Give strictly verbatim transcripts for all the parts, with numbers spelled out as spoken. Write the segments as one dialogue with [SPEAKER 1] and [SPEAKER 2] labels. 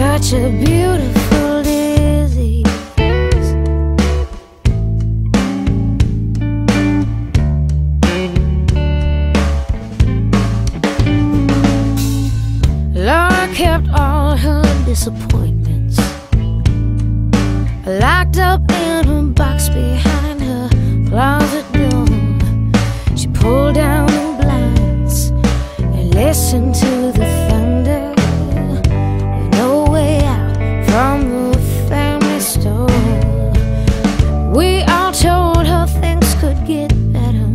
[SPEAKER 1] such a beautiful disease. Laura kept all her disappointments locked up in a box behind her closet door. She pulled down the blinds and listened to the thunder, with no way out from the family store. We all told her things could get better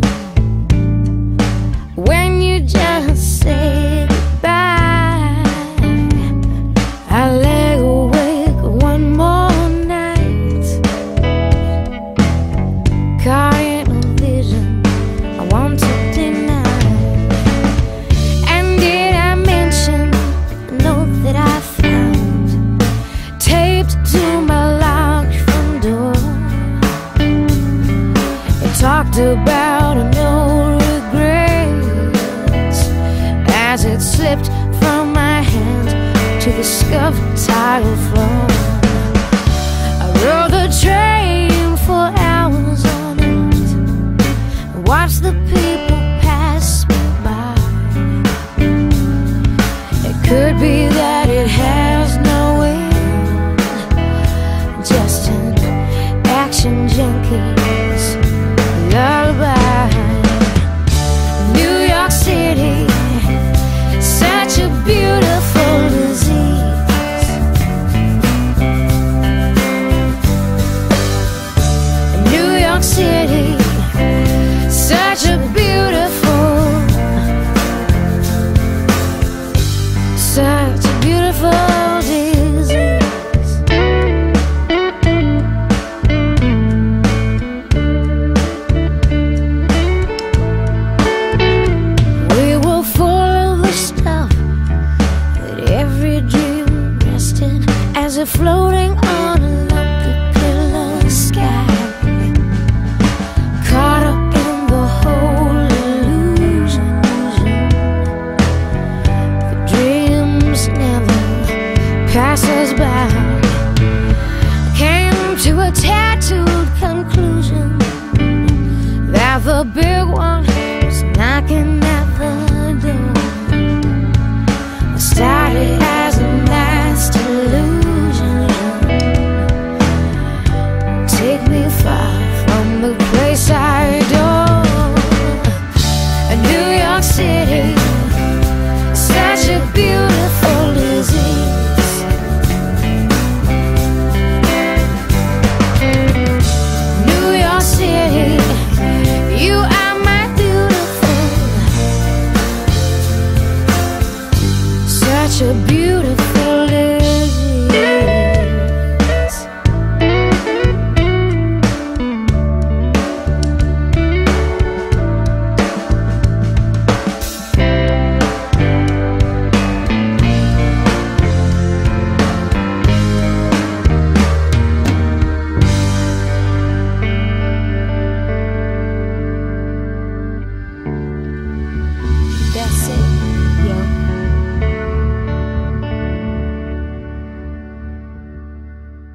[SPEAKER 1] when you just say goodbye. I lay awake one more night, caught in a vision I want to deny. And did I mention the note that I found taped to my locked front door? It talked about no regrets as it slipped from my hand to the scuffed tile floor. I rode the train for hours on end and watched the people pass me by. It could be that it has no end, just an action junkie's lullaby. New York City, such a beautiful disease. New York City, such a beautiful, such a beautiful disease. We were full of the stuff that every dream rested as if floating on